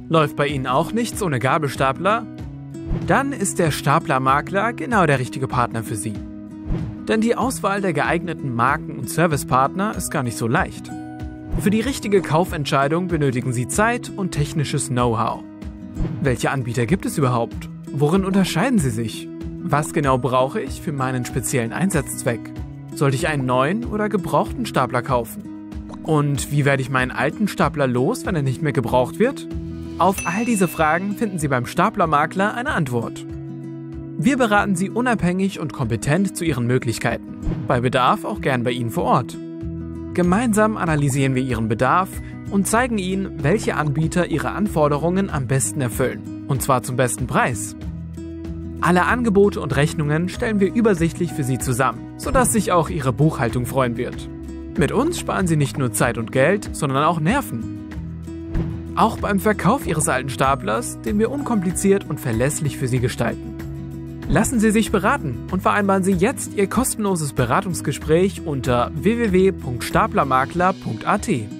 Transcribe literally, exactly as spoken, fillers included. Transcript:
Läuft bei Ihnen auch nichts ohne Gabelstapler? Dann ist der Staplermakler genau der richtige Partner für Sie. Denn die Auswahl der geeigneten Marken und Servicepartner ist gar nicht so leicht. Für die richtige Kaufentscheidung benötigen Sie Zeit und technisches Know-how. Welche Anbieter gibt es überhaupt? Worin unterscheiden sie sich? Was genau brauche ich für meinen speziellen Einsatzzweck? Sollte ich einen neuen oder gebrauchten Stapler kaufen? Und wie werde ich meinen alten Stapler los, wenn er nicht mehr gebraucht wird? Auf all diese Fragen finden Sie beim Staplermakler eine Antwort. Wir beraten Sie unabhängig und kompetent zu Ihren Möglichkeiten. Bei Bedarf auch gern bei Ihnen vor Ort. Gemeinsam analysieren wir Ihren Bedarf und zeigen Ihnen, welche Anbieter Ihre Anforderungen am besten erfüllen. Und zwar zum besten Preis. Alle Angebote und Rechnungen stellen wir übersichtlich für Sie zusammen, sodass sich auch Ihre Buchhaltung freuen wird. Mit uns sparen Sie nicht nur Zeit und Geld, sondern auch Nerven. Auch beim Verkauf Ihres alten Staplers, den wir unkompliziert und verlässlich für Sie gestalten. Lassen Sie sich beraten und vereinbaren Sie jetzt Ihr kostenloses Beratungsgespräch unter w w w punkt staplermakler punkt a t.